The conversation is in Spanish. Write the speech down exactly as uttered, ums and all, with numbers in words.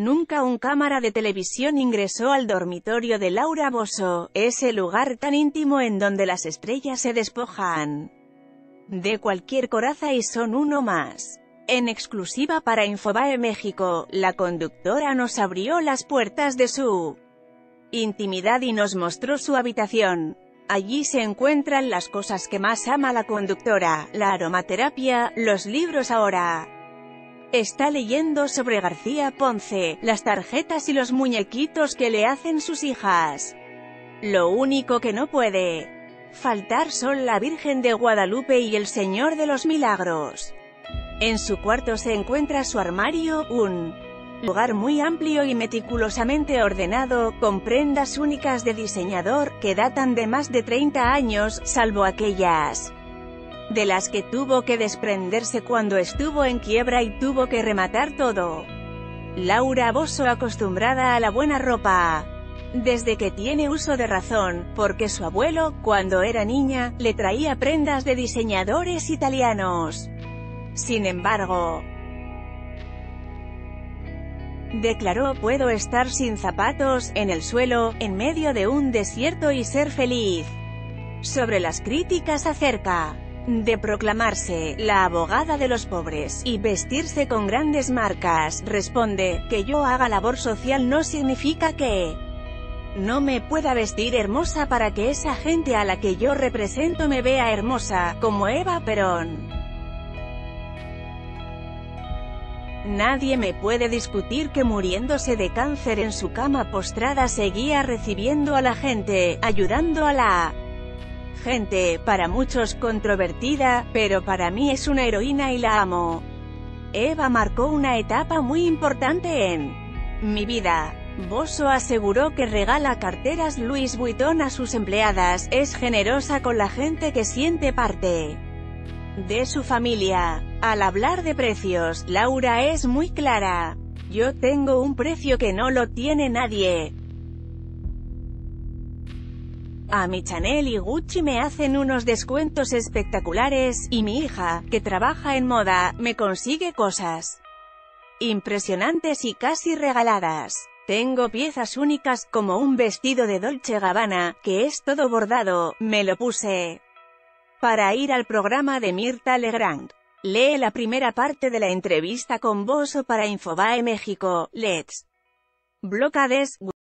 Nunca un cámara de televisión ingresó al dormitorio de Laura Bosio, ese lugar tan íntimo en donde las estrellas se despojan de cualquier coraza y son uno más. En exclusiva para Infobae México, la conductora nos abrió las puertas de su intimidad y nos mostró su habitación. Allí se encuentran las cosas que más ama la conductora, la aromaterapia, los libros. Ahora está leyendo sobre García Ponce, las tarjetas y los muñequitos que le hacen sus hijas. Lo único que no puede faltar son la Virgen de Guadalupe y el Señor de los Milagros. En su cuarto se encuentra su armario, un lugar muy amplio y meticulosamente ordenado, con prendas únicas de diseñador, que datan de más de treinta años, salvo aquellas de las que tuvo que desprenderse cuando estuvo en quiebra y tuvo que rematar todo. Laura Bosio, acostumbrada a la buena ropa desde que tiene uso de razón, porque su abuelo, cuando era niña, le traía prendas de diseñadores italianos. Sin embargo, declaró: puedo estar sin zapatos, en el suelo, en medio de un desierto y ser feliz. Sobre las críticas acerca de proclamarse la abogada de los pobres y vestirse con grandes marcas, responde: que yo haga labor social no significa que no me pueda vestir hermosa para que esa gente a la que yo represento me vea hermosa, como Eva Perón. Nadie me puede discutir que muriéndose de cáncer en su cama postrada seguía recibiendo a la gente, ayudando a la gente, para muchos controvertida, pero para mí es una heroína y la amo. Eva marcó una etapa muy importante en mi vida. Bosio aseguró que regala carteras Louis Vuitton a sus empleadas, es generosa con la gente que siente parte de su familia. Al hablar de precios, Laura es muy clara: yo tengo un precio que no lo tiene nadie. A mi Chanel y Gucci me hacen unos descuentos espectaculares, y mi hija, que trabaja en moda, me consigue cosas impresionantes y casi regaladas. Tengo piezas únicas, como un vestido de Dolce Gabbana, que es todo bordado, me lo puse para ir al programa de Mirtha Legrand. Lee la primera parte de la entrevista con Bosio para Infobae México. Let's Blockades.